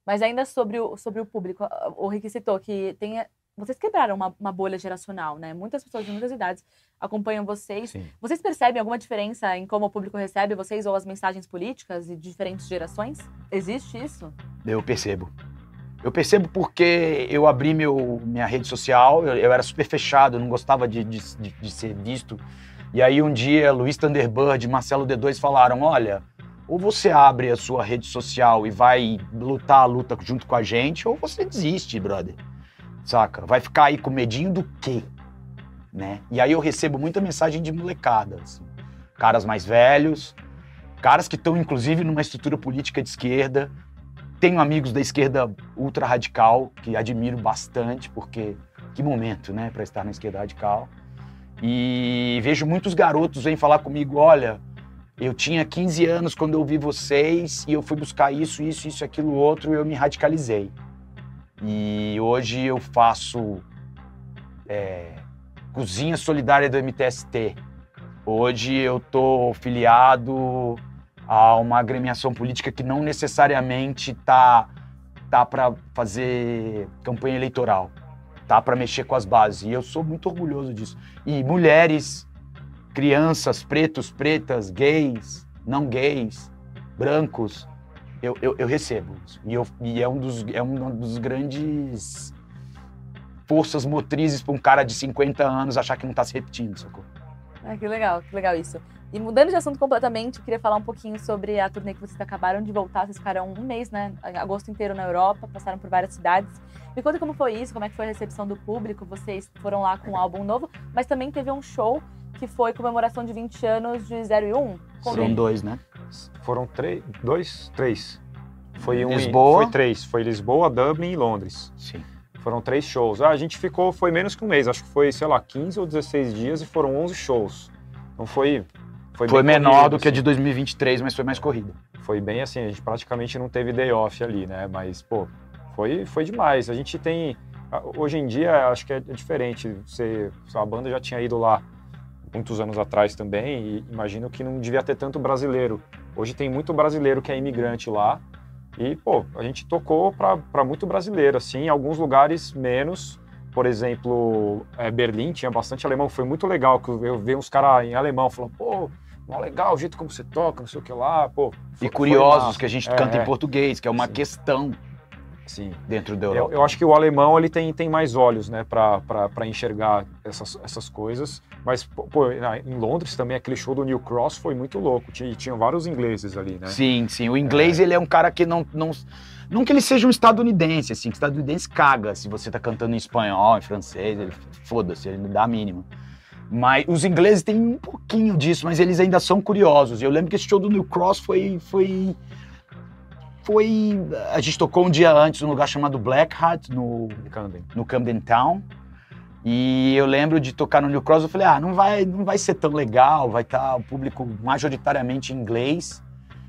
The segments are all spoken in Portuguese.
Mas ainda sobre o público, o Rick citou que vocês quebraram uma bolha geracional, né? Muitas pessoas de muitas idades acompanham vocês. Sim. Vocês percebem alguma diferença em como o público recebe vocês ou as mensagens políticas de diferentes gerações? Existe isso? Eu percebo. Eu percebo porque eu abri minha rede social, eu era super fechado, eu não gostava de ser visto. E aí um dia, Luiz Thunderbird e Marcelo D2 falaram, olha, ou você abre a sua rede social e vai lutar a luta junto com a gente, ou você desiste, brother. Saca? Vai ficar aí com medinho do quê? Né? E aí eu recebo muita mensagem de molecada, assim. Caras mais velhos, caras que estão inclusive numa estrutura política de esquerda. Tenho amigos da esquerda ultra radical, que admiro bastante, porque que momento, né, para estar na esquerda radical. E vejo muitos garotos vêm falar comigo, olha, eu tinha 15 anos quando eu vi vocês e eu fui buscar isso, aquilo, outro, e eu me radicalizei. E hoje eu faço cozinha solidária do MTST. Hoje eu tô filiado a uma agremiação política que não necessariamente tá para fazer campanha eleitoral, tá para mexer com as bases. E eu sou muito orgulhoso disso. E mulheres, crianças, pretos, pretas, gays, não gays, brancos, eu recebo isso. E é um dos grandes forças motrizes para um cara de 50 anos achar que não tá se repetindo, sacou? Que legal isso. E mudando de assunto completamente, eu queria falar um pouquinho sobre a turnê que vocês acabaram de voltar. Vocês ficaram um mês, né? Agosto inteiro na Europa, passaram por várias cidades. Me conta como foi isso, como é que foi a recepção do público. Vocês foram lá com um álbum novo, mas também teve um show que foi comemoração de 20 anos de 0 e 1. Foram 2, né? Foram 3. Foi Lisboa. Foi 3. Foi Lisboa, Dublin e Londres. Sim. Foram 3 shows. A gente ficou, foi menos que um mês. Acho que foi, sei lá, 15 ou 16 dias e foram 11 shows. Não foi... Foi menor corrido, do que a assim. de 2023, mas foi mais corrida. Foi bem assim, a gente praticamente não teve day off ali, né? Mas, pô, foi demais. A gente tem... Hoje em dia, acho que é diferente. A banda já tinha ido lá muitos anos atrás também e imagino que não devia ter tanto brasileiro. Hoje tem muito brasileiro que é imigrante lá e, pô, a gente tocou para muito brasileiro, assim, em alguns lugares menos. Por exemplo, Berlim tinha bastante alemão, foi muito legal, que eu vi uns caras em alemão falando, pô, legal o jeito como você toca, não sei o que lá, pô. E curiosos, que a gente canta em português, que é uma questão sim. Dentro da Europa. Eu acho que o alemão ele tem mais olhos, né, para enxergar essas coisas. Mas, pô, em Londres também, aquele show do New Cross foi muito louco. Tinha vários ingleses ali, né? Sim. O inglês, ele é um cara que não que ele seja um estadunidense, assim, que estadunidense caga se você tá cantando em espanhol, em francês, ele foda-se, ele não dá a mínima. Mas os ingleses têm um pouquinho disso, mas eles ainda são curiosos. Eu lembro que esse show do New Cross foi... A gente tocou um dia antes num lugar chamado Blackheart, no Camden Town. E eu lembro de tocar no New Cross, eu falei, não vai ser tão legal, vai estar o público majoritariamente em inglês.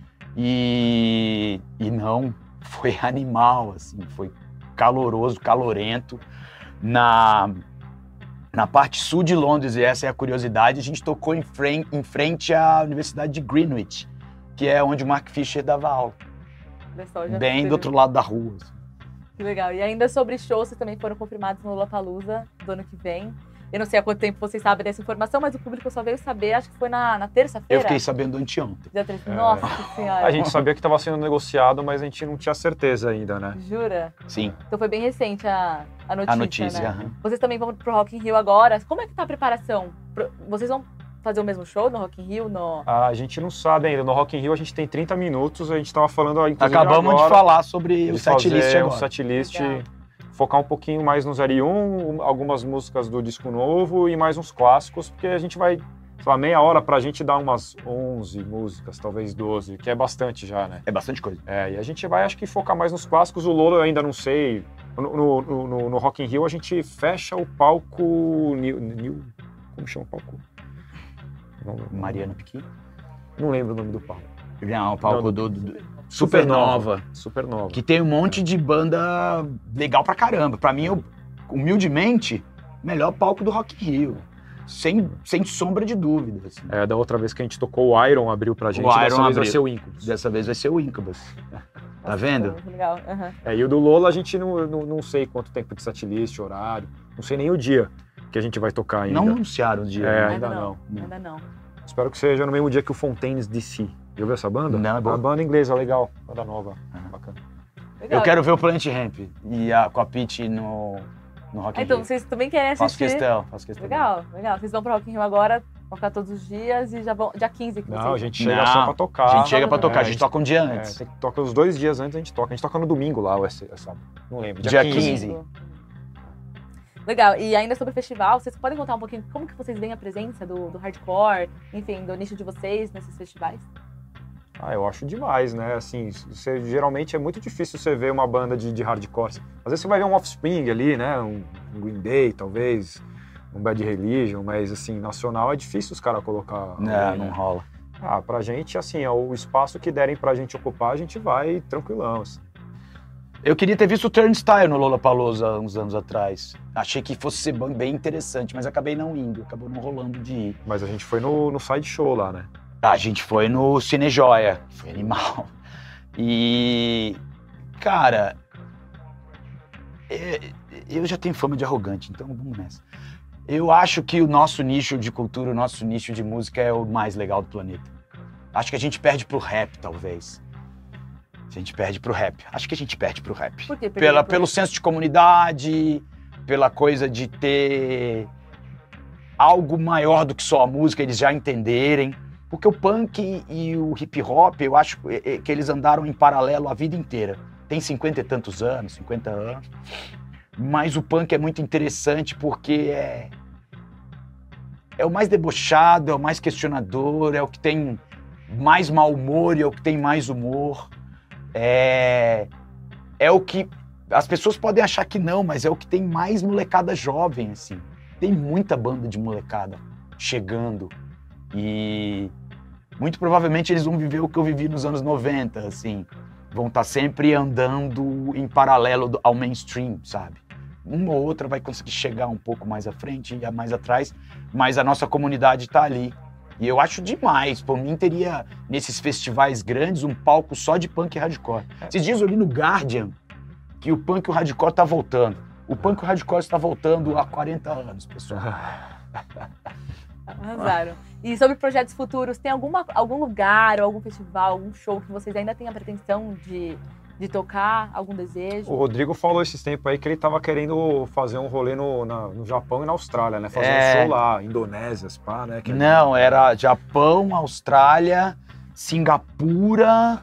E não, foi animal, assim, foi caloroso, calorento. Na parte sul de Londres, e essa é a curiosidade, a gente tocou em frente à Universidade de Greenwich, que é onde o Mark Fisher dava aula. Bem do outro lado da rua. Assim. Que legal. E ainda sobre shows, vocês também foram confirmados no Lollapalooza do ano que vem. Eu não sei há quanto tempo vocês sabem dessa informação, mas o público só veio saber, acho que foi na terça-feira. Eu fiquei sabendo anteontem. Nossa senhora. A gente sabia que estava sendo negociado, mas a gente não tinha certeza ainda, né? Jura? Sim. Então foi bem recente a notícia, A notícia, né? Vocês também vão pro Rock in Rio agora. Como é que tá a preparação? Vocês vão fazer o mesmo show no Rock in Rio? A gente não sabe ainda. No Rock in Rio a gente tem 30 minutos, a gente estava falando... Acabamos agora, de falar sobre o setlist agora. O setlist, focar um pouquinho mais no 0 e 1, algumas músicas do disco novo e mais uns clássicos, porque a gente vai, sei lá, meia hora pra gente dar umas 11 músicas, talvez 12, que é bastante já, né? É bastante coisa. E a gente vai, acho que, focar mais nos clássicos. O Lolo eu ainda não sei. No Rock in Rio a gente fecha o palco... Como chama o palco? Mariana Piquet? Não lembro o nome do palco. Não, o palco do Supernova. Que tem um monte de banda legal pra caramba. Pra mim, humildemente, melhor palco do Rock in Rio. Sem sombra de dúvida. Assim. Da outra vez que a gente tocou, o Iron abriu pra gente. Dessa vez vai ser o Incubus. Dessa vez vai ser o Incubus. Tá vendo? Muito legal. Uhum. E o do Lola a gente não sei quanto tempo de setlist, horário, não sei nem o dia que a gente vai tocar ainda. Não anunciaram o dia. Ainda não. Ainda não. Espero que seja no mesmo dia que o Fontaines DC. Já viu essa banda? Não, é boa. A banda inglesa, legal. Banda nova, bacana. Legal. Eu quero ver o Planet Ramp e com a Pitty no Rock in Então, Rio. vocês também querem assistir? Faço questão. Legal. Vocês vão pro Rock in Rio agora, vão ficar todos os dias e já vão... Dia 15 que vocês... Não, a gente chega só pra tocar. A gente chega pra tocar, a gente toca um dia antes. Toca os 2 dias antes, a gente toca. A gente toca no domingo lá, não lembro. Dia 15. Legal. E ainda sobre o festival, vocês podem contar um pouquinho como que vocês veem a presença do hardcore, enfim, do nicho de vocês nesses festivais? Eu acho demais, né? Assim, geralmente é muito difícil você ver uma banda de hardcore. Às vezes você vai ver um Offspring ali, né? Um Green Day, talvez, um Bad Religion, mas assim, nacional é difícil os caras colocar. Não rola. Pra gente, assim, o espaço que derem pra gente ocupar, a gente vai tranquilão, assim. Eu queria ter visto o Turnstile no Lollapalooza uns anos atrás. Achei que fosse ser bem interessante, mas acabei não indo, acabou não rolando de ir. Mas a gente foi no Sideshow lá, né? A gente foi no Cine Joia, foi animal. E, cara, eu já tenho fama de arrogante, então vamos nessa. Eu acho que o nosso nicho de cultura, o nosso nicho de música é o mais legal do planeta. Acho que a gente perde pro rap, talvez. A gente perde pro rap. Acho que a gente perde pro rap. Por quê? Pelo senso de comunidade, pela coisa de ter algo maior do que só a música, eles já entenderem. Porque o punk e o hip hop, eu acho que eles andaram em paralelo a vida inteira. Tem 50 e tantos anos, 50 anos. Mas o punk é muito interessante porque é o mais debochado, é o mais questionador, é o que tem mais mau humor e é o que tem mais humor. É o que as pessoas podem achar que não, mas é o que tem mais molecada jovem, assim. Tem muita banda de molecada chegando e muito provavelmente eles vão viver o que eu vivi nos anos 90, assim. Vão estar sempre andando em paralelo ao mainstream, sabe? Uma ou outra vai conseguir chegar um pouco mais à frente e mais atrás, mas a nossa comunidade está ali. E eu acho demais. Por mim, teria, nesses festivais grandes, um palco só de punk e hardcore. Esses dias eu li no Guardian que o punk e o hardcore tá voltando. O punk e o hardcore está voltando há 40 anos, pessoal. Arrasaram. E sobre projetos futuros, tem algum lugar, ou algum festival, algum show que vocês ainda têm a pretensão de tocar? Algum desejo? O Rodrigo falou esses tempos aí que ele tava querendo fazer um rolê no Japão e na Austrália, né? Fazer um show lá, Indonésia, Spa, né? Não, era Japão, Austrália, Singapura...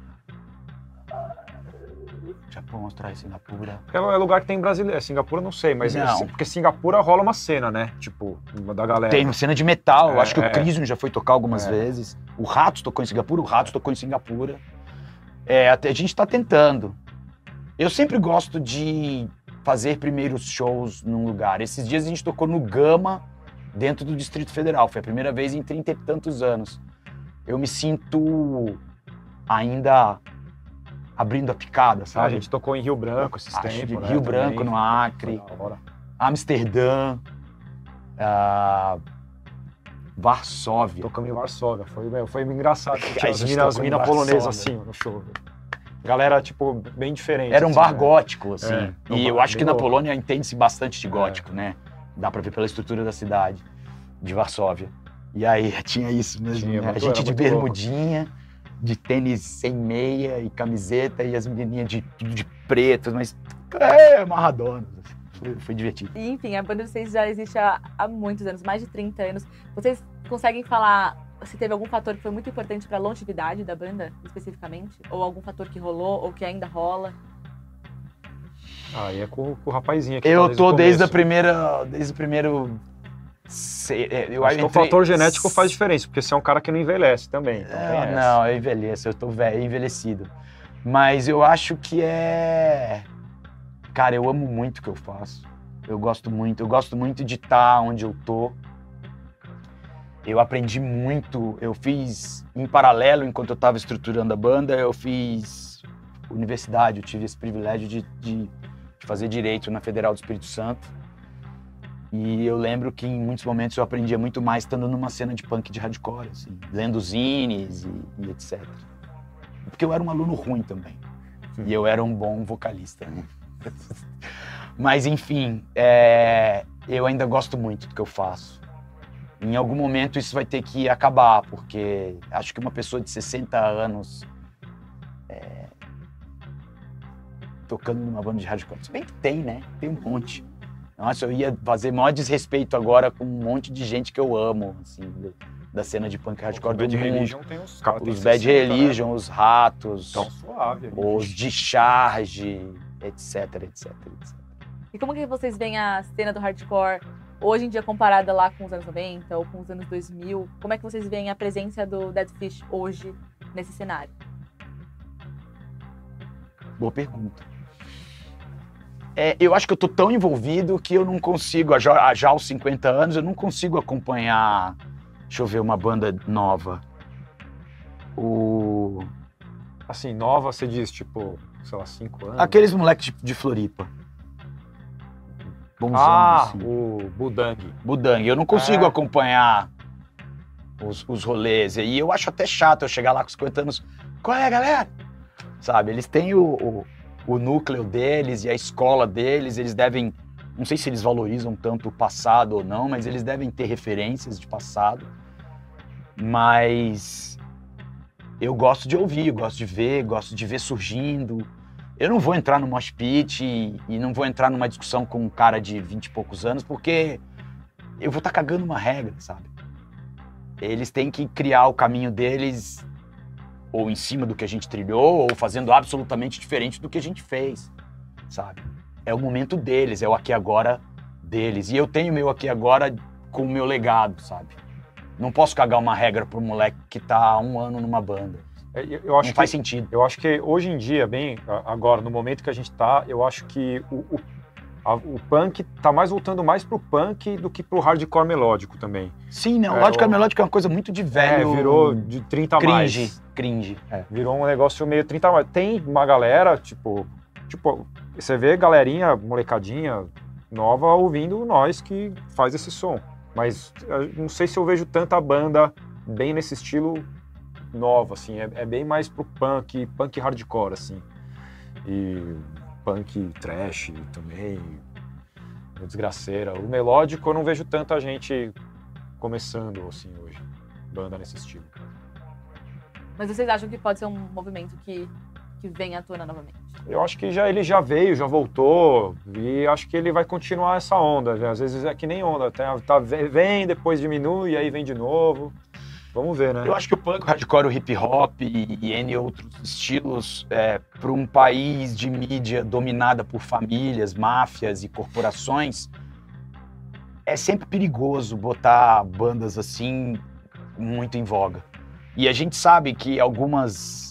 Japão, Austrália, Singapura... É lugar que tem brasileiro. Singapura não sei, mas... Não. Porque Singapura rola uma cena, né? Tipo, da galera. Tem uma cena de metal. Eu acho que o Crisium já foi tocar algumas vezes. O Ratos tocou em Singapura, o Ratos tocou em Singapura. A gente tá tentando. Eu sempre gosto de fazer primeiros shows num lugar. Esses dias a gente tocou no Gama, dentro do Distrito Federal. Foi a primeira vez em 30 e tantos anos. Eu me sinto ainda abrindo a picada, sabe? A gente tocou em Rio Branco esses tempos, né? Rio Branco, no Acre, Amsterdã, Varsóvia. Tocamos em Varsóvia. Foi engraçado. A As gente minas tocou em polonesas Varsóvia. assim, no show. Galera, tipo, bem diferente. Era um assim, bar né? gótico, assim. E eu acho que na louco. Polônia entende-se bastante de gótico, né? Dá pra ver pela estrutura da cidade, de Varsóvia. E aí, tinha isso mesmo, né? A gente de bermudinha, de tênis sem meia e camiseta, e as menininhas de tudo de preto, mas amarradonas. Foi divertido. E, enfim, a banda de vocês já existe há muitos anos, mais de 30 anos. Vocês conseguem falar se teve algum fator que foi muito importante para a longevidade da banda, especificamente? Ou algum fator que rolou, ou que ainda rola? Aí é com o rapazinho aqui. Eu tô desde o primeiro... Eu acho que o fator genético faz diferença, porque você é um cara que não envelhece também. Então não, eu envelheço, eu tô velho, envelhecido. Mas eu acho que Cara, eu amo muito o que eu faço. Eu gosto muito de estar onde eu tô. Eu aprendi muito, eu fiz em paralelo, enquanto eu estava estruturando a banda, eu fiz universidade, eu tive esse privilégio de fazer Direito na Federal do Espírito Santo. E eu lembro que em muitos momentos eu aprendia muito mais estando numa cena de punk de hardcore, assim, lendo zines e etc. Porque eu era um aluno ruim também. E eu era um bom vocalista, né? Mas, enfim, eu ainda gosto muito do que eu faço. Em algum momento isso vai ter que acabar, porque acho que uma pessoa de 60 anos tocando numa banda de hardcore, se bem que tem, né? Tem um monte. Nossa, eu ia fazer maior desrespeito agora com um monte de gente que eu amo, assim, da cena de punk hardcore do mundo. Bad Religion tem uns caras, Os Bad Religion, os Ratos, tão suave, os Discharge, etc, etc, etc. E como que vocês veem a cena do hardcore hoje em dia comparada lá com os anos 90 ou com os anos 2000? Como é que vocês veem a presença do Dead Fish hoje nesse cenário? Boa pergunta. Eu acho que eu tô tão envolvido que eu não consigo, já aos 50 anos, eu não consigo acompanhar, deixa eu ver, uma banda nova. Assim, nova, você diz, tipo, sei lá, 5 anos? Aqueles moleques de Floripa. Bonzão, assim. O Budang. Budang. Eu não consigo acompanhar os rolês. E eu acho até chato eu chegar lá com 50 anos. Qual é, galera? Sabe, eles têm o núcleo deles e a escola deles, eles devem... Não sei se eles valorizam tanto o passado ou não, mas eles devem ter referências de passado. Mas eu gosto de ouvir, gosto de ver surgindo. Eu não vou entrar no mosh pit e não vou entrar numa discussão com um cara de 20 e poucos anos, porque eu vou estar cagando uma regra, sabe? Eles têm que criar o caminho deles ou em cima do que a gente trilhou, ou fazendo absolutamente diferente do que a gente fez, sabe? É o momento deles, é o aqui e agora deles. E eu tenho meu aqui e agora com o meu legado, sabe? Não posso cagar uma regra pro moleque que tá há 1 ano numa banda. Eu acho não faz sentido. Eu acho que hoje em dia, bem, agora, no momento que a gente tá, eu acho que o punk tá voltando mais pro punk do que pro hardcore melódico também. Sim, né? O hardcore melódico é uma coisa muito de velho. Virou de 30 a mais. Cringe. Virou um negócio meio 30 a mais. Tem uma galera, tipo, você vê galerinha, molecadinha nova ouvindo nós que faz esse som. Mas eu não sei se eu vejo tanta banda bem nesse estilo nova, assim. É bem mais pro punk hardcore, assim. E punk trash também, desgraceira. O melódico eu não vejo tanta gente começando assim hoje, banda nesse estilo. Mas vocês acham que pode ser um movimento que vem à tona novamente? Eu acho que ele já veio, já voltou, e acho que ele vai continuar essa onda. Às vezes é que nem onda, vem, depois diminui, e aí vem de novo. Vamos ver, né? Eu acho que o punk, o hardcore, o hip hop e N outros estilos, para um país de mídia dominada por famílias, máfias e corporações, é sempre perigoso botar bandas assim muito em voga. E a gente sabe que alguns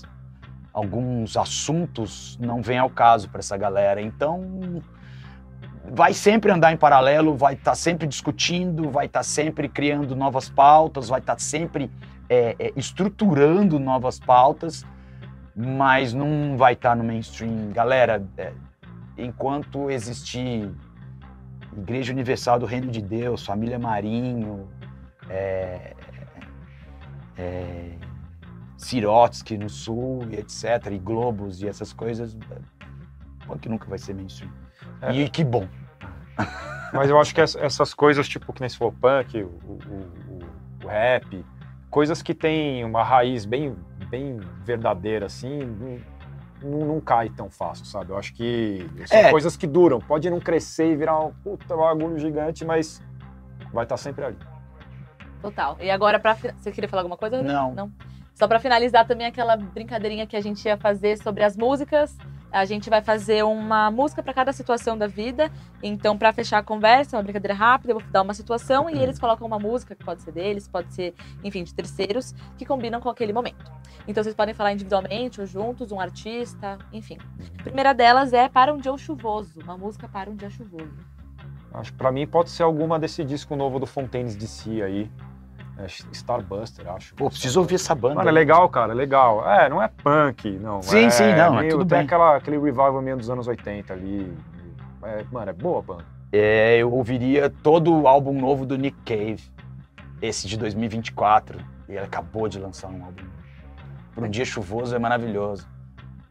assuntos não vêm ao caso para essa galera. Então, vai sempre andar em paralelo, vai estar sempre discutindo, vai estar sempre criando novas pautas, vai estar sempre estruturando novas pautas, mas não vai estar no mainstream. Galera, enquanto existir Igreja Universal do Reino de Deus, Família Marinho, Sirotsky no Sul, e etc., e Globos e essas coisas, que nunca vai ser mainstream. E que bom. Mas eu acho que essas coisas, tipo, que nem se for punk, o rap, coisas que têm uma raiz bem verdadeira, assim, não cai tão fácil, sabe? Eu acho que são coisas que duram. Pode não crescer e virar um puta bagulho gigante, mas vai estar sempre ali. Total. E agora, você queria falar alguma coisa? Não. Só para finalizar também aquela brincadeirinha que a gente ia fazer sobre as músicas. A gente vai fazer uma música para cada situação da vida. Então, para fechar a conversa, uma brincadeira rápida, eu vou dar uma situação e eles colocam uma música que pode ser deles, pode ser, enfim, de terceiros, que combinam com aquele momento. Então, vocês podem falar individualmente ou juntos, um artista, enfim. A primeira delas é Para um Dia Chuvoso, uma música para um dia chuvoso. Acho que para mim pode ser alguma desse disco novo do Fontaines DC aí. Starbuster, acho. Pô, preciso ouvir essa banda. Mano, é legal, cara, é legal. Não é punk, não. Sim, não, é tudo bem. Tem aquele revival meio dos anos 80 ali. Mano, é boa a banda. Eu ouviria todo o álbum novo do Nick Cave, esse de 2024. E ele acabou de lançar um álbum. Por um dia chuvoso é maravilhoso.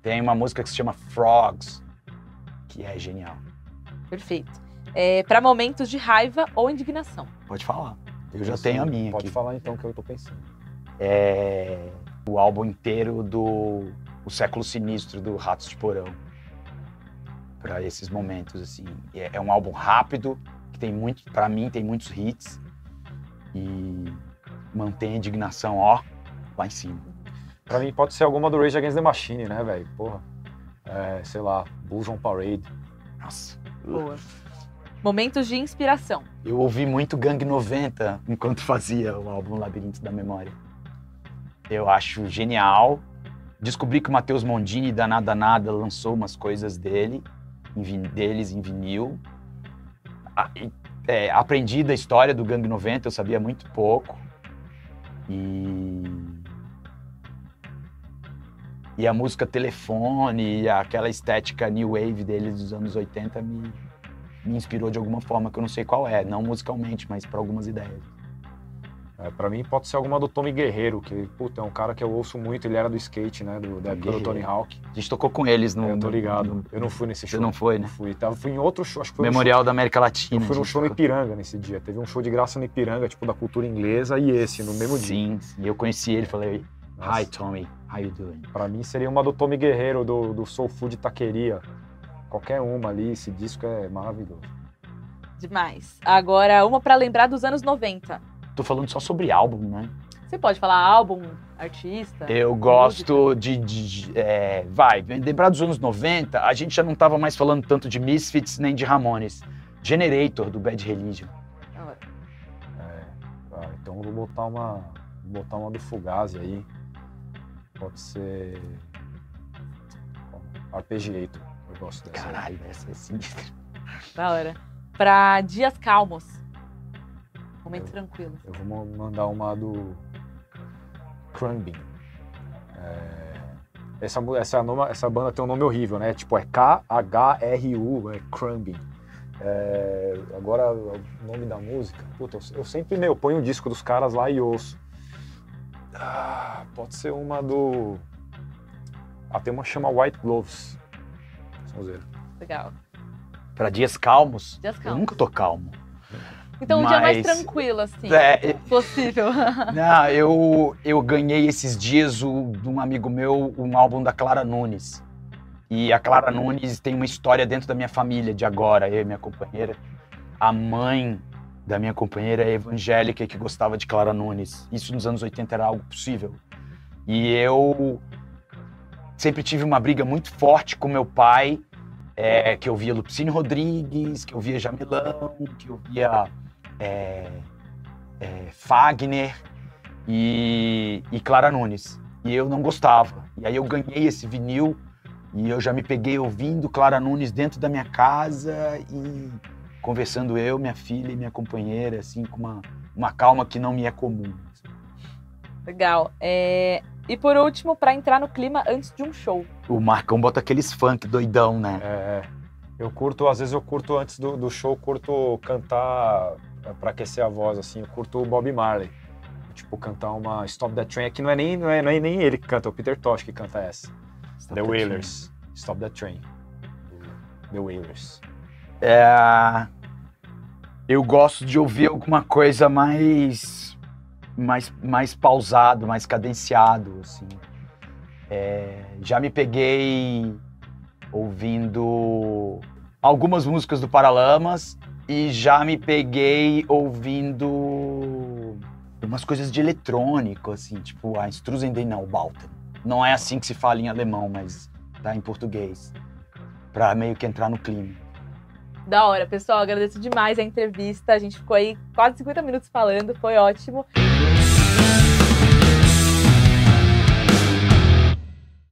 Tem uma música que se chama Frogs, que é genial. Perfeito. Para momentos de raiva ou indignação. Pode falar. Eu já tenho a minha Pode aqui. falar então, que eu tô pensando. É o álbum inteiro do O Século Sinistro, do Ratos de Porão. Para esses momentos, assim. É um álbum rápido, que tem muito, para mim, tem muitos hits. E mantém a indignação, ó, lá em cima. Pra mim pode ser alguma do Rage Against the Machine, né, velho? Porra. Sei lá, Bulls on Parade. Nossa. Boa. Momentos de inspiração. Eu ouvi muito Gang 90 enquanto fazia o álbum Labirinto da Memória. Eu acho genial. Descobri que o Matheus Mondini, da Nada Nada, lançou umas coisas deles em vinil. Aprendi da história do Gang 90, eu sabia muito pouco. E a música Telefone, e aquela estética new wave deles dos anos 80 me inspirou de alguma forma, que eu não sei qual é, não musicalmente, mas para algumas ideias. Pra mim pode ser alguma do Tommy Guerreiro, que, puta, é um cara que eu ouço muito, ele era do skate, né, da época do Tony Hawk. A gente tocou com eles no... Eu tô ligado, eu não fui nesse show. Você não foi, né? Não fui em outro show, acho que foi Memorial da América Latina. Eu fui no show no Ipiranga nesse dia, teve um show de graça no Ipiranga, tipo, da cultura inglesa, e esse, no mesmo dia. Sim, eu conheci ele, falei, Nossa. Hi Tommy, how you doing? Pra mim seria uma do Tommy Guerreiro, do Soul Food Taqueria. Qualquer uma ali, esse disco é maravilhoso. Demais. Agora, uma para lembrar dos anos 90. Tô falando só sobre álbum, né? Você pode falar álbum, artista? Eu gosto vai, lembrar dos anos 90, a gente já não tava mais falando tanto de Misfits nem de Ramones. Generator, do Bad Religion. Então eu vou botar uma do Fugazi aí. Pode ser Arpeggiator. Eu gosto dessa. Caralho, essa é sinistra. Da hora. Pra dias calmos. Momentos tranquilos. Eu vou mandar uma do Khruangbin. Essa banda tem um nome horrível, né? Tipo, é K-H-R-U, é Khruangbin. Agora, o nome da música, puta, eu sempre, ponho um disco dos caras lá e ouço. Pode ser uma do... tem uma que chama White Gloves. Vamos ver. Legal. Pra dias calmos? Dias calmos. Eu nunca tô calmo. Então um dia mais tranquilo, assim, possível. Não, eu ganhei esses dias de um amigo meu um álbum da Clara Nunes. E a Clara Nunes tem uma história dentro da minha família de agora, eu e minha companheira. A mãe da minha companheira é evangélica que gostava de Clara Nunes. Isso nos anos 80 era algo possível. E eu sempre tive uma briga muito forte com meu pai, que eu via Lupicínio Rodrigues, que eu via Jamilão, que eu via Fagner e Clara Nunes. E eu não gostava. E aí eu ganhei esse vinil e eu já me peguei ouvindo Clara Nunes dentro da minha casa e conversando eu, minha filha e minha companheira, assim, com uma calma que não me é comum. Legal. E por último, para entrar no clima antes de um show. O Marcão bota aqueles funk doidão, né? Eu curto, às vezes eu curto antes do show, curto cantar pra aquecer a voz, assim, eu curto o Bob Marley. Tipo, cantar uma Stop That Train, que não é nem ele que canta, é o Peter Tosh que canta essa. The Wailers. Stop That Train. The Wailers. Eu gosto de ouvir alguma coisa mais pausado, mais cadenciado, assim. Já me peguei ouvindo algumas músicas do Paralamas e já me peguei ouvindo umas coisas de eletrônico, assim, tipo a Strusen den Neubauten. Não é assim que se fala em alemão, mas tá em português, pra meio que entrar no clima. Da hora, pessoal, agradeço demais a entrevista, a gente ficou aí quase 50 minutos falando, foi ótimo.